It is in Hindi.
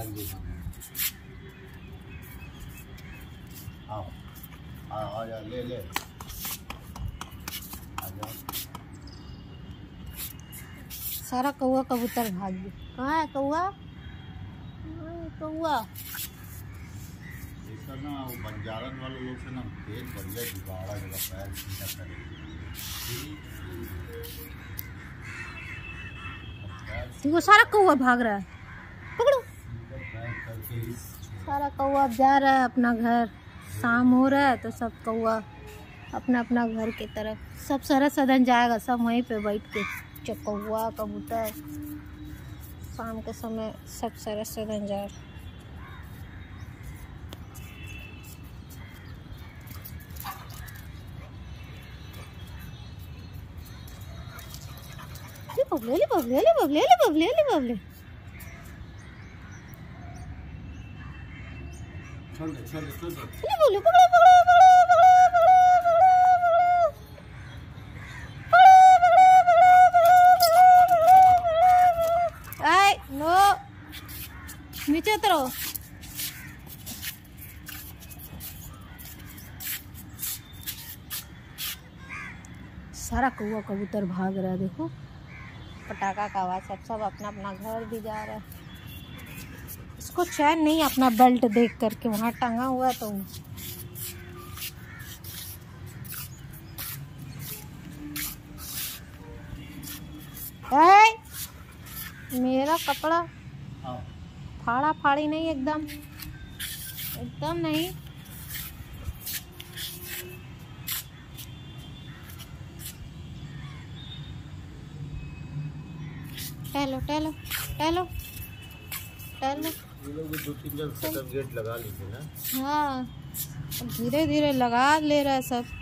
लग गई। आओ आ जा, ले ले आ जाओ। सारा कौआ कबूतर भाग गया। कहाँ है कौआ? कौआ ऐसा ना वो बंजारन वाले लोग से ना पेट बढ़िया जुगाड़ा जगह पैर सीधा करेगी। देखो सारा कौआ भाग रहा है, पकड़ो। सारा कौआ जा रहा है अपना घर। शाम हो रहा है तो सब कौआ अपना अपना घर की तरफ। सब सारा सदन जाएगा, सब वहीं पे बैठ के कौआ कबूतर। शाम के समय सब सारा सदन जा रहा। बबले बबले बबले बबले बबले छोड़ दे छोड़ दे छोड़ दे। बबले पकड़ो पकड़ो नो नीचे उतरो। सारा कौआ कबूतर भाग रहा है। देखो पटाखा का आवाज। सब अपना अपना घर भी जा रहा है। इसको चैन नहीं अपना बेल्ट देख करके, वहां टंगा हुआ है। तो मेरा कपड़ा फाड़ा फाड़ी नहीं, एकदम एकदम नहीं। टहलो टहलो टहलो टहलो। ये लोग 2-3 जन सर्टिफिकेट लगा लीजिए ना। हाँ धीरे धीरे लगा ले रहा है सब।